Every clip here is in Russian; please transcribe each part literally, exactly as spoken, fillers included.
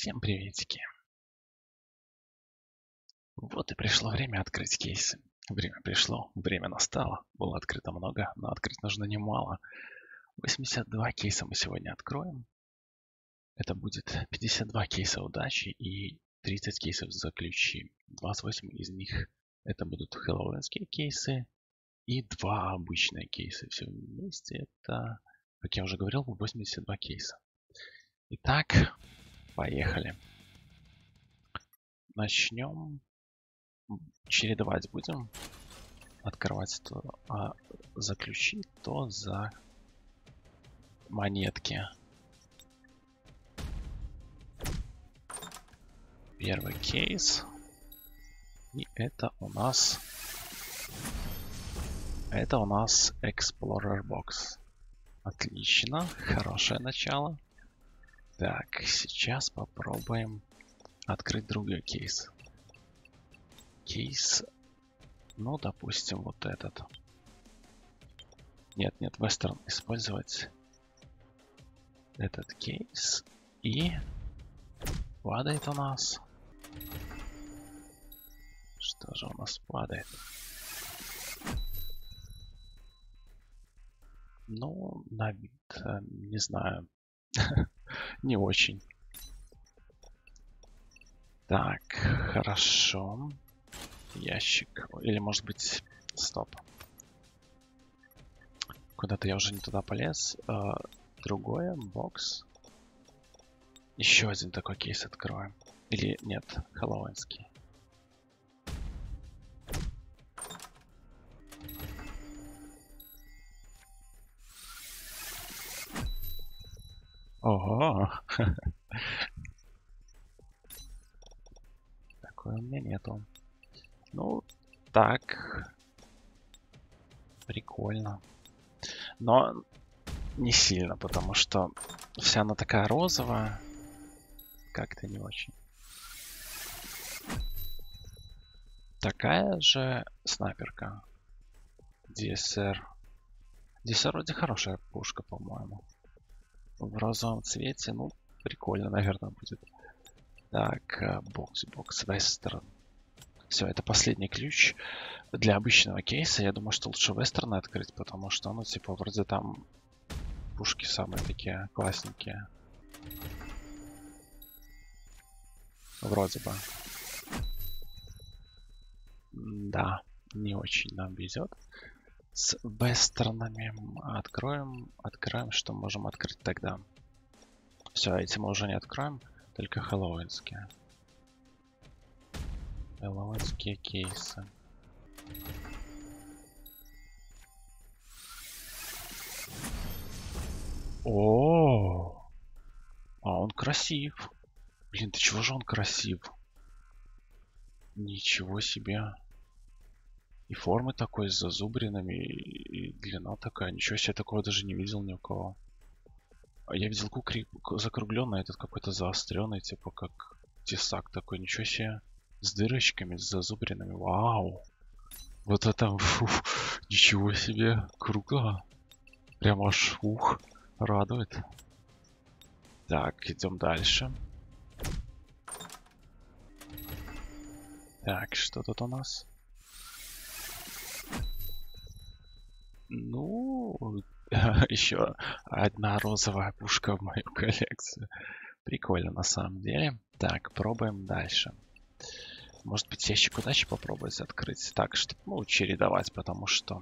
Всем приветики. Вот и пришло время открыть кейсы. Время пришло, время настало. Было открыто много, но открыть нужно немало. восемьдесят два кейса мы сегодня откроем. Это будет пятьдесят два кейса удачи и тридцать кейсов заключи. двадцать восемь из них это будут хэллоуинские кейсы и два обычные кейса. Все вместе это, как я уже говорил, восемьдесят два кейса. Итак, поехали. Начнем. Чередовать будем. Открывать то, а заключить то за монетки. Первый кейс. И это у нас... Это у нас Explorer Box. Отлично. Хорошее начало. Так, сейчас попробуем открыть другой кейс. Кейс, ну, допустим, вот этот. Нет, нет, вестерн использовать этот кейс. И падает у нас. Что же у нас падает? Ну, на вид, не знаю. Не очень. Так, хорошо. Ящик. Или может быть... Стоп. Куда-то я уже не туда полез. А, другое. Бокс. Еще один такой кейс откроем. Или нет, хэллоуинский. Ого! Такой у меня нету. Ну, так. Прикольно. Но не сильно, потому что вся она такая розовая. Как-то не очень. Такая же снайперка. ди эс эр. ди эс эр вроде хорошая пушка, по-моему. В розовом цвете, ну, прикольно, наверное, будет. Так, бокс, бокс, вестерн. Все, это последний ключ для обычного кейса. Я думаю, что лучше вестерн открыть, потому что, ну, типа, вроде там пушки самые такие классненькие. Вроде бы. Да, не очень нам везет. С вестернами откроем, откроем, что можем открыть тогда. Все, эти мы уже не откроем, только хэллоуинские. Хэллоуинские кейсы. О, а он красив. Блин, ты чего же он красив? Ничего себе. И формы такой с зазубринами, и, и длина такая. Ничего себе, такого даже не видел ни у кого. А я видел кукри закругленный, этот какой-то заостренный, типа как тесак такой. Ничего себе. С дырочками, с зазубринами. Вау. Вот это, фу, ничего себе. Круто. Прям аж ух, радует. Так, идем дальше. Так, что тут у нас? Ну, еще одна розовая пушка в мою коллекцию. Прикольно на самом деле. Так, пробуем дальше. Может быть, ящик удачи попробовать открыть. Так, чтобы, ну, чередовать, потому что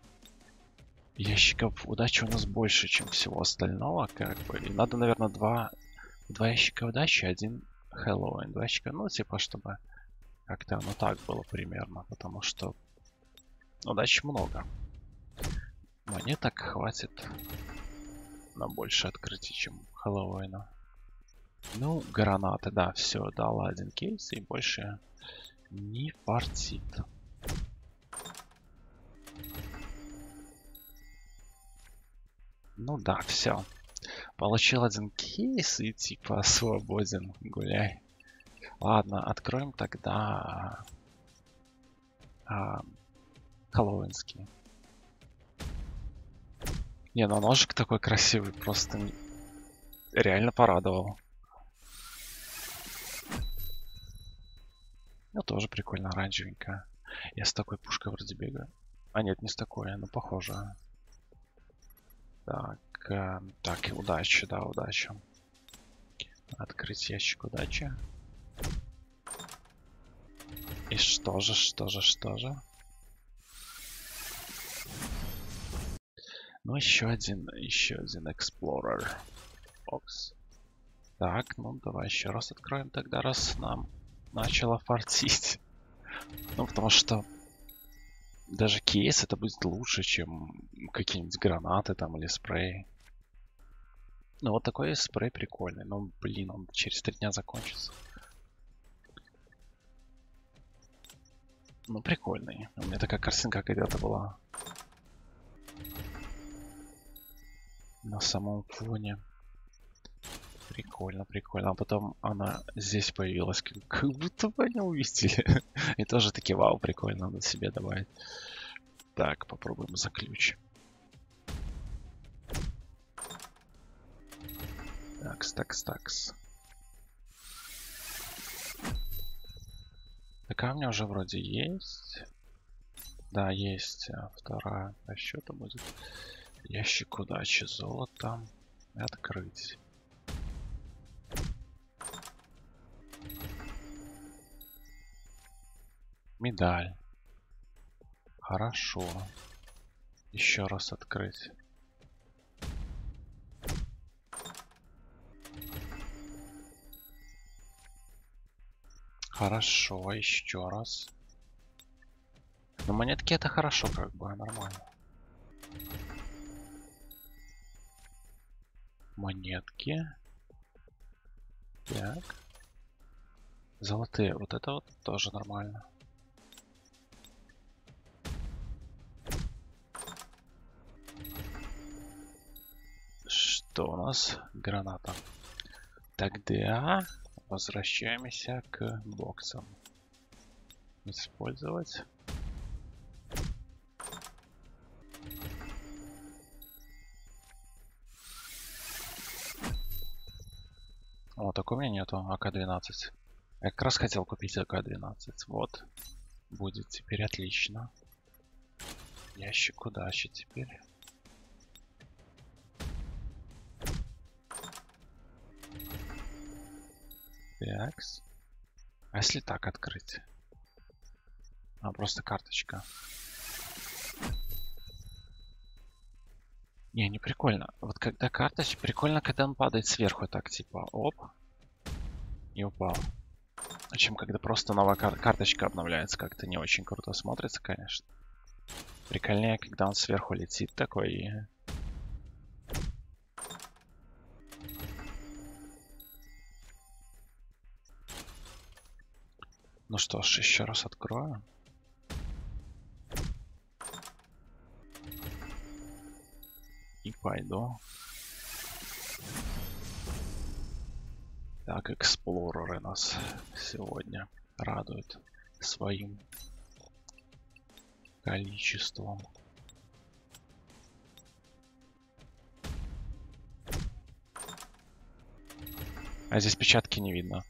ящиков удачи у нас больше, чем всего остального, как бы. И надо, наверное, два, два ящика удачи, один Хэллоуин. Два ящика, ну, типа, чтобы как-то оно так было примерно, потому что удачи много. Мне так хватит на больше открытий, чем Хэллоуина. Ну, гранаты, да, все, дала один кейс, и больше не фартит. Ну да, все. Получил один кейс и типа свободен, гуляй. Ладно, откроем тогда а, хэллоуинский. Не, ну ножик такой красивый, просто реально порадовал. Ну, тоже прикольно, оранжевенькая. Я с такой пушкой вроде бегаю. А нет, не с такой, но похоже. Так, э, так, и удачи, да, удачи. Открыть ящик удачи. И что же, что же, что же? Ну, еще один, еще один Explorer Box. Так, ну давай еще раз откроем тогда, раз нам начало фартить. Ну, потому что даже кейс это будет лучше, чем какие-нибудь гранаты там или спрей. Ну, вот такой спрей прикольный. Ну, блин, он через три дня закончится. Ну, прикольный. У меня такая картинка когда-то была. На самом фоне. Прикольно, прикольно. А потом она здесь появилась, как, как будто бы они увидели. И тоже таки, вау, прикольно, надо себе добавить. Так, попробуем за ключ. Такс, такс, такс. Такая у меня уже вроде есть. Да, есть. Вторая по счету будет. Ящик удачи, золото. Открыть. Медаль. Хорошо. Еще раз открыть. Хорошо, еще раз. Но монетки это хорошо, как бы, нормально. Монетки. Так. Золотые. Вот это вот тоже нормально. Что у нас? Граната. Тогда возвращаемся к боксам. Использовать. О, такой у меня нету. А К двенадцать. Я как раз хотел купить А К двенадцать. Вот. Будет теперь отлично. Ящик удачи теперь. Такс. А если так открыть? А, просто карточка. Не, не прикольно. Вот когда карточка... Прикольно, когда он падает сверху так, типа, оп. И упал. А чем когда просто новая кар карточка обновляется, как-то не очень круто смотрится, конечно. Прикольнее, когда он сверху летит такой и... Ну что ж, еще раз открою. И пойду. Так, эксплореры нас сегодня радуют своим количеством. А здесь печатки не видно.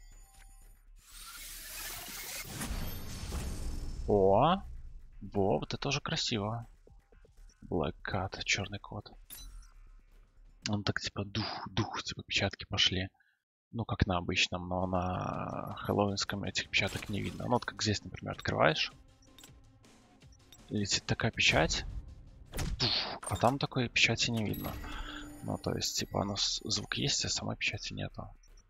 О! Во, вот это тоже красиво. Black Cat, черный кот. Он так типа дух, дух, типа печатки пошли. Ну, как на обычном, но на хэллоуинском этих печаток не видно. Ну, вот как здесь, например, открываешь. Летит такая печать. А там такой печати не видно. Ну, то есть, типа, оно звук есть, а самой печати нету.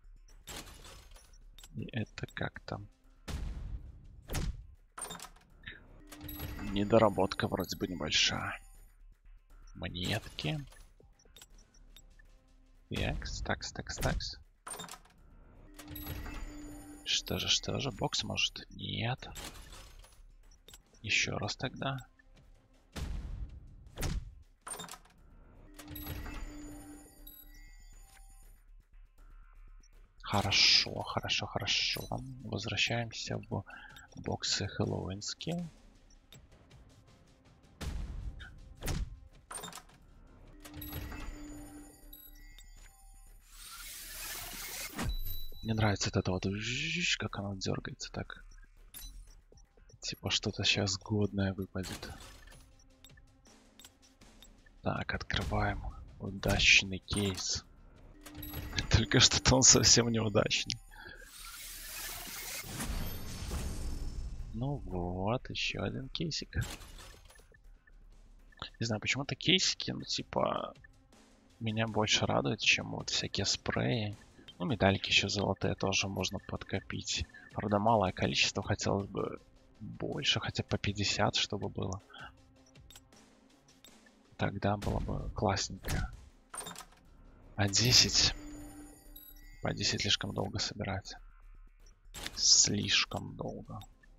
И это как-то... Недоработка вроде бы небольшая. Монетки. Такс, такс, такс, такс. Что же, что же? Бокс может? Нет. Еще раз тогда. Хорошо, хорошо, хорошо. Возвращаемся в боксы хэллоуинские. Мне нравится вот это вот, как она дергается так. Типа что-то сейчас годное выпадет. Так, открываем удачный кейс. Только что-то он совсем неудачный. Ну вот, еще один кейсик. Не знаю, почему-то кейсики, ну типа, меня больше радует, чем вот всякие спреи. Ну, медальки еще золотые тоже можно подкопить. Правда, малое количество, хотелось бы больше, хотя по пятьдесят, чтобы было. Тогда было бы классненько. А десять? По десять слишком долго собирать. Слишком долго.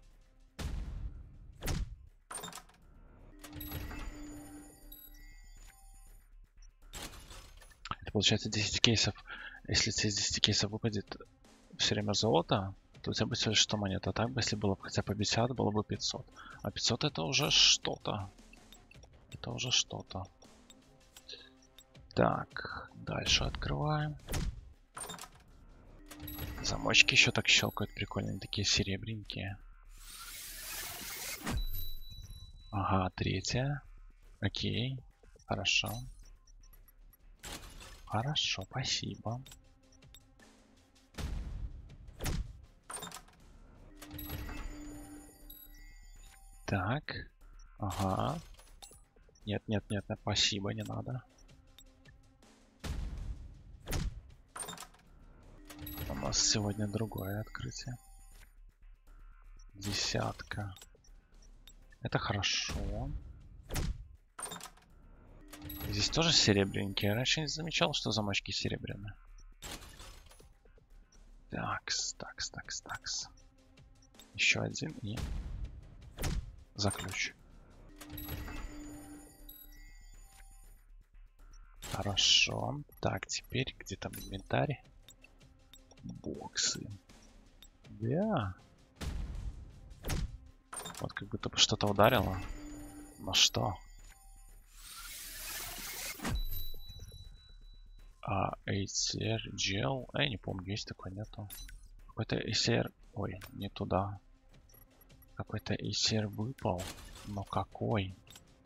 Это получается десять кейсов. Если тебе из десяти кейсов выпадет все время золото, то у тебя будет всего лишь сто монет. А так бы, если было бы хотя бы пятьдесят, было бы пятьсот. А пятьсот это уже что-то. Это уже что-то. Так, дальше открываем. Замочки еще так щелкают прикольные, такие серебряненькие. Ага, третья. Окей, хорошо. Хорошо, спасибо. Так, ага. Нет, нет, нет, нет, спасибо, не надо. У нас сегодня другое открытие. Десятка. Это хорошо. Здесь тоже серебряненькие. Я раньше не замечал, что замочки серебряные. Такс, такс, такс, такс. Еще один и за ключ. Хорошо. Так, теперь где там инвентарь? Боксы. Да. Вот как будто бы что-то ударило. Но что? А, эй си ар Gel. А, я не помню, есть такой, нету. Какой-то эй си ар... Ой, не туда. Какой-то эй си ар выпал. Но какой?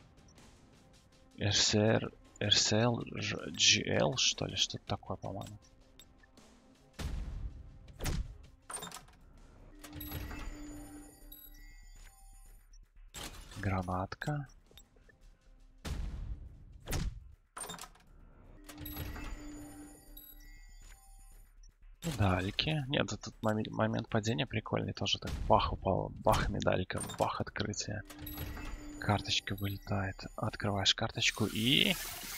эр си ар... эр си эл джи эл, что ли? Что-то такое, по-моему. Гранатка. Медальки. Нет, этот момент, момент падения прикольный. Тоже так бах упал. Бах медалька. Бах открытие. Карточка вылетает. Открываешь карточку и...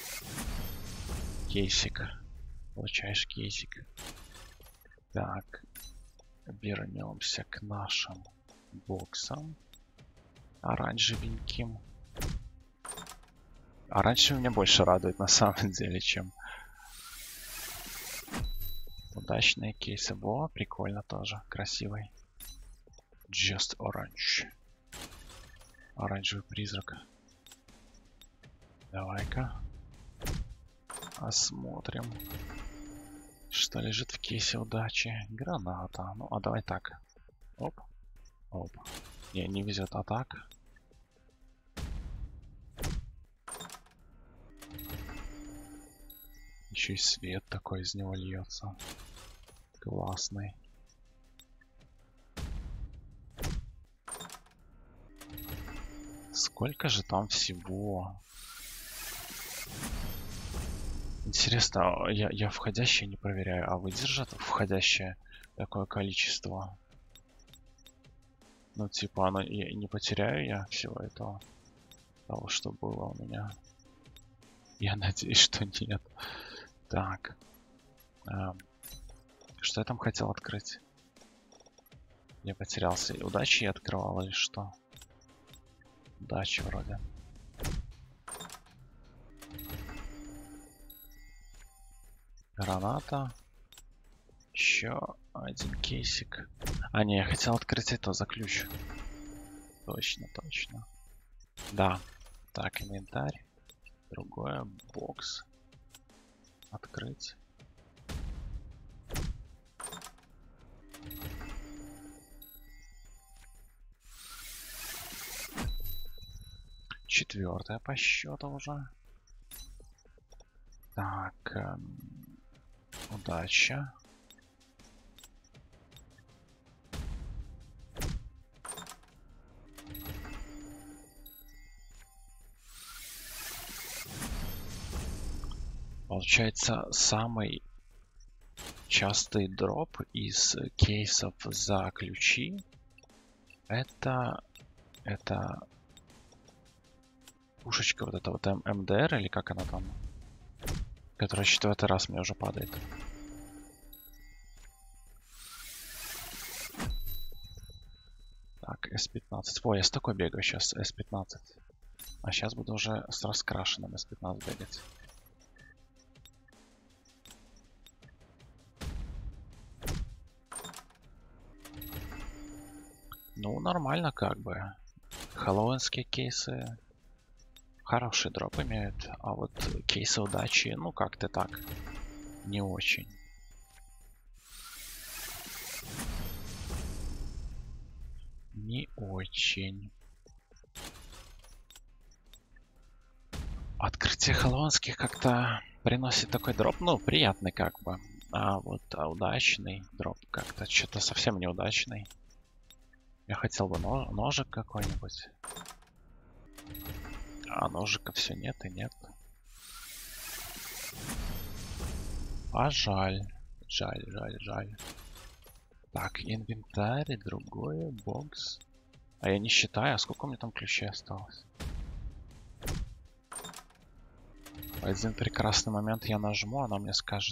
Кейсик. Получаешь кейсик. Так. Вернемся к нашим боксам. Оранжевеньким. Оранжевый меня больше радует на самом деле, чем... Удачные кейсы. Во, прикольно тоже. Красивый. Just Orange. Оранжевый призрак. Давай-ка. Осмотрим. Что лежит в кейсе удачи? Граната. Ну, а давай так. Оп. Оп. Не, не везет, а так. Еще и свет такой из него льется. Классный. Сколько же там всего? Интересно, я, я входящее не проверяю, а выдержат входящее такое количество? Ну, типа, оно, я, не потеряю я всего этого, того, что было у меня. Я надеюсь, что нет. Так. Эм, что я там хотел открыть? Я потерялся. Удачи я открывал или что? Удачи вроде. Граната. Еще один кейсик. А, не, я хотел открыть это за ключ. Точно, точно. Да. Так, инвентарь. Другое. Бокс. Открыть. Четвертая по счету уже. Так, эм, удача. Получается, самый частый дроп из кейсов за ключи это это пушечка вот эта вот эм дэ эр, или как она там, которая четвертый раз мне уже падает. Так, эс пятнадцать. Ой, я с такой бегаю сейчас, эс пятнадцать. А сейчас буду уже с раскрашенным эс пятнадцать бегать. Ну, нормально как бы. Хэллоуинские кейсы хороший дроп имеют, а вот кейсы удачи, ну, как-то так, не очень. Не очень. Открытие хэллоуинских как-то приносит такой дроп, ну, приятный как бы. А вот а удачный дроп как-то что-то совсем неудачный. Я хотел бы нож, ножик какой-нибудь. А ножика все нет и нет. А жаль. Жаль, жаль, жаль. Так, инвентарь, другое, бокс. А я не считаю, а сколько у меня там ключей осталось? В один прекрасный момент я нажму, она мне скажет.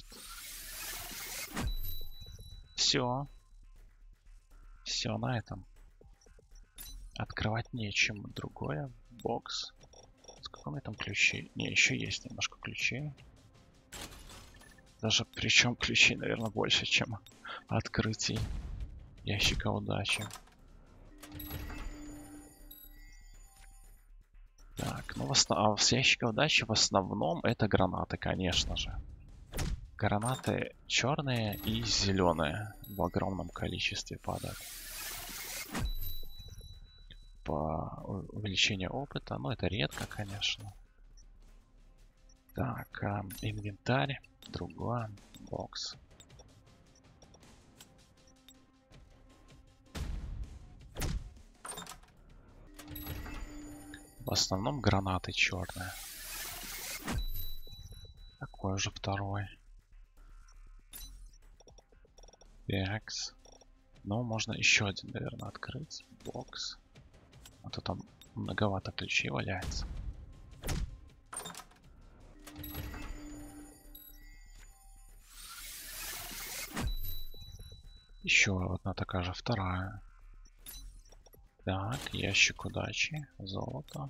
Все. Все на этом. Открывать нечем. Другое. Бокс. Сколько у меня там ключей? Не, еще есть немножко ключей. Даже причем ключей, наверное, больше, чем открытий ящика удачи. Так, ну в основ... а с ящика удачи в основном это гранаты, конечно же. Гранаты черные и зеленые в огромном количестве падают. По увеличению опыта, ну это редко, конечно. Так, э, инвентарь, другой, бокс. В основном гранаты черные. Такой уже второй. Бекс. Ну, можно еще один, наверное, открыть. Бокс. А то там многовато ключей валяется. Еще одна такая же, вторая. Так, ящик удачи, золото.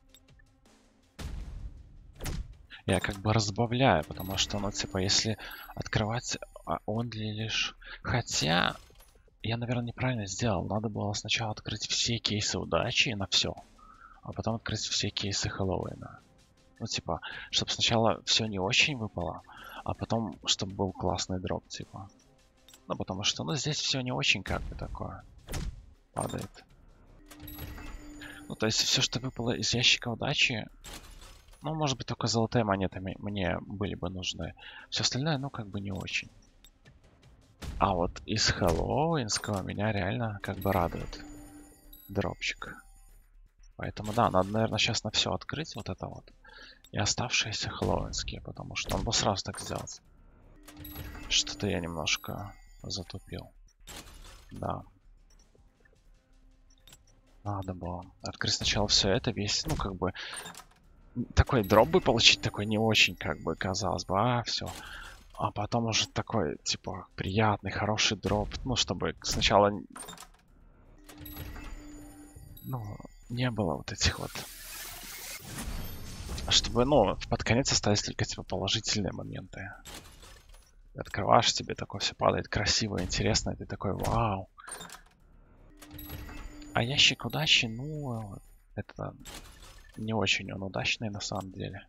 Я как бы разбавляю, потому что, ну, типа, если открывать он лишь... Хотя, я, наверное, неправильно сделал. Надо было сначала открыть все кейсы удачи на все, а потом открыть все кейсы Хэллоуина. Ну, типа, чтобы сначала все не очень выпало, а потом, чтобы был классный дроп, типа. Ну, потому что, ну, здесь все не очень как бы такое падает. Ну, то есть все, что выпало из ящика удачи, ну, может быть, только золотые монеты мне были бы нужны. Все остальное, ну, как бы не очень. А вот из хэллоуинского меня реально как бы радует дропчик. Поэтому, да, надо, наверное, сейчас на все открыть вот это вот. И оставшиеся хэллоуинские, потому что он бы сразу так сделать. Что-то я немножко затупил. Да. Надо было открыть сначала все это, весь, ну, как бы... Такой дроп бы получить, такой не очень, как бы, казалось бы, а, все. А потом уже такой, типа, приятный, хороший дроп. Ну, чтобы сначала... Ну, не было вот этих вот... Чтобы, ну, под конец остались только, типа, положительные моменты. Открываешь, тебе такое все падает красиво, интересно, и ты такой, вау. А ящик удачи, ну, это не очень он удачный на самом деле.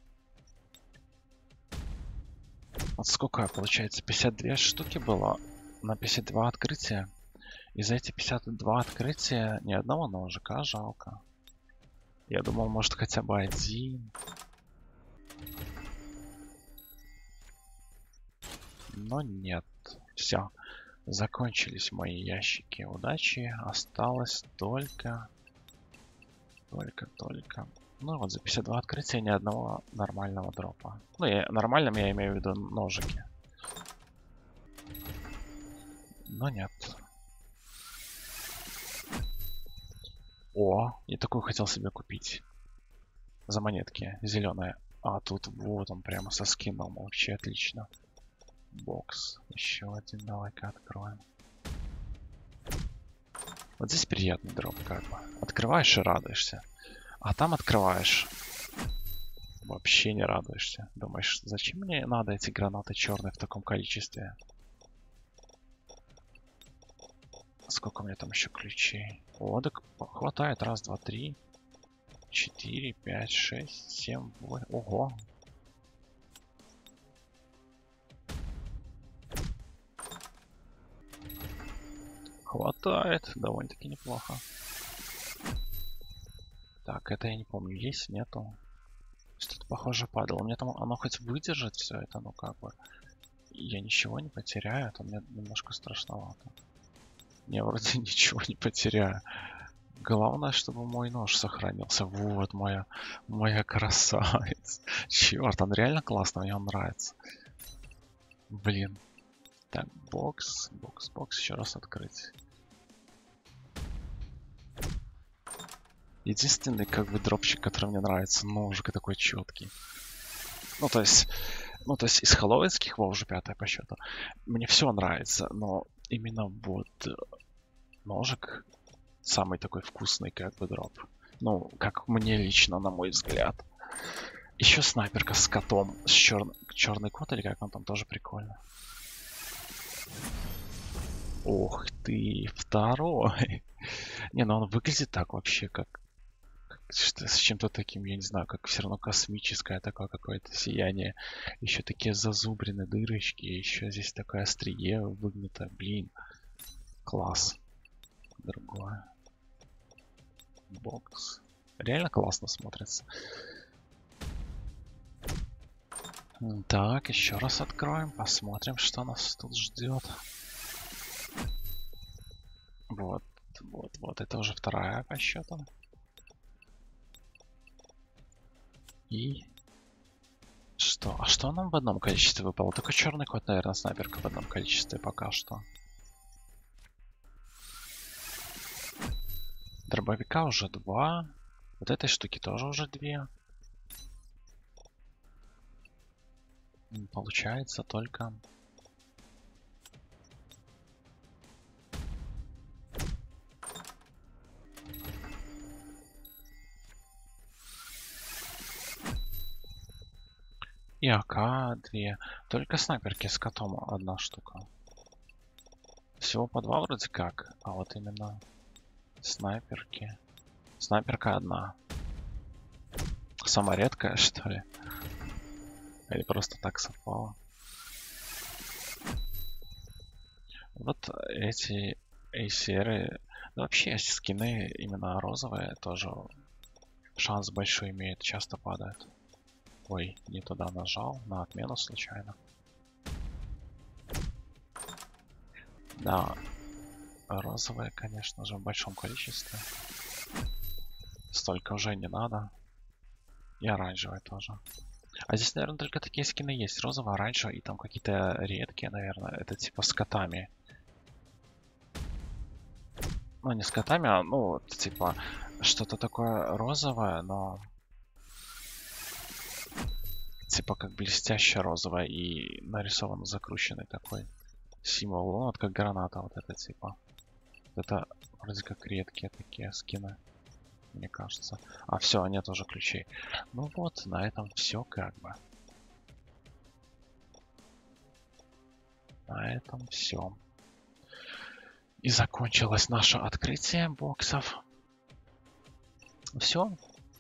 Вот сколько, получается, пятьдесят две штуки было на пятьдесят два открытия. И за эти пятьдесят два открытия ни одного ножика, жалко. Я думал, может, хотя бы один. Но нет. Все. Закончились мои ящики удачи. Осталось только... Только-только... Ну вот, за пятьдесят два открытия ни одного нормального дропа. Ну, я, нормальным я имею в виду ножики. Но нет. О, я такую хотел себе купить. За монетки. Зеленая. А тут вот он прямо со скином. Вообще отлично. Бокс. Еще один. Давай-ка откроем. Вот здесь приятный дроп как бы. Открываешь и радуешься. А там открываешь. Вообще не радуешься. Думаешь, зачем мне надо эти гранаты черные в таком количестве? Сколько у меня там еще ключей? О, так хватает. Раз, два, три, четыре, пять, шесть, семь, восемь. Ого. Хватает. Довольно-таки неплохо. Так, это я не помню. Есть, нету. Что-то похоже падало. У меня там оно хоть выдержит все это, ну как бы. Я ничего не потеряю. Это мне немножко страшновато. Я вроде ничего не потеряю. Главное, чтобы мой нож сохранился. Вот моя, моя красавица. Черт, он реально классно, мне он нравится. Блин. Так, бокс, бокс, бокс. Еще раз открыть. Единственный, как бы, дропчик, который мне нравится, ножик такой четкий. Ну, то есть, ну, то есть из хэллоуинских, во, уже пятая по счету, мне все нравится, но именно вот ножик самый такой вкусный, как бы, дроп. Ну, как мне лично, на мой взгляд. Еще снайперка с котом, с чер... черный кот, или как он там, тоже прикольно. Ох ты, второй. Не, ну он выглядит так вообще, как, как что, с чем-то таким, я не знаю, как все равно космическое такое какое-то сияние. Еще такие зазубрины, дырочки, еще здесь такое острие выгнуто, блин. Класс. Другое. Бокс. Реально классно смотрится. Так, еще раз откроем, посмотрим, что нас тут ждет. Вот, вот, вот, это уже вторая по счету. И что? А что нам в одном количестве выпало? Только черный кот, наверное, снайперка в одном количестве пока что. Дробовика уже два. Вот этой штуки тоже уже две. Получается только... И АК две. Только снайперки с котом одна штука. Всего по два вроде как. А вот именно снайперки. Снайперка одна. Самая редкая, что ли? Или просто так совпало? Вот эти эйсеры. Да вообще скины именно розовые тоже шанс большой имеет. Часто падают. Ой, не туда нажал. На отмену случайно. Да. Розовые, конечно же, в большом количестве. Столько уже не надо. И оранжевые тоже. А здесь, наверное, только такие скины есть. Розовый, оранжевый и там какие-то редкие, наверное. Это типа с котами. Ну, не с котами, а, ну, типа, что-то такое розовое, но... Типа, как блестяще розовое и нарисован закрученный такой символ. Ну, вот как граната вот это, типа. Это вроде как редкие такие скины, мне кажется. А, все, нет уже ключей. Ну вот, на этом все как бы. На этом все. И закончилось наше открытие боксов. Все.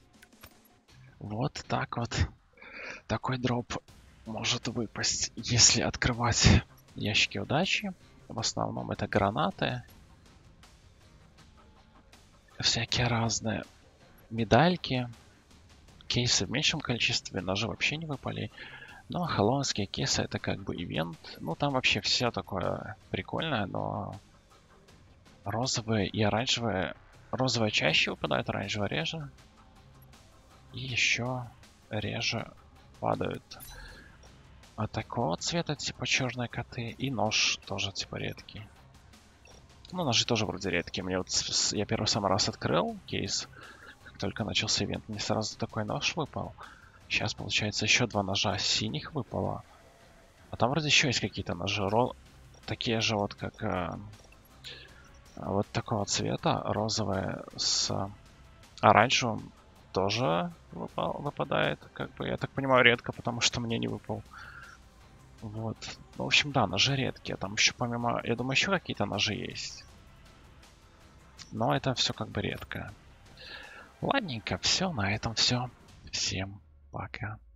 Вот так вот. Такой дроп может выпасть, если открывать ящики удачи. В основном это гранаты. Всякие разные. медальки, кейсы в меньшем количестве, ножи вообще не выпали. Но хэллоуинские кейсы это как бы ивент. Ну там вообще все такое прикольное, но розовые и оранжевые. Розовые чаще выпадают, оранжевые реже. И еще реже падают. А такого цвета типа черные коты. И нож тоже типа редкий. Ну, ножи тоже вроде редкие. Мне вот с- я первый самый раз открыл кейс, как только начался ивент, мне сразу такой нож выпал. Сейчас, получается, еще два ножа синих выпало. А там вроде еще есть какие-то ножи. Ро- Такие же вот, как э, вот такого цвета. Розовые с оранжевым тоже выпал- выпадает. Как бы, я так понимаю, редко, потому что мне не выпал. Вот. Ну, в общем, да, ножи редкие. Там еще помимо... Я думаю, еще какие-то ножи есть. Но это все как бы редко. Ладненько, все, на этом все. Всем пока.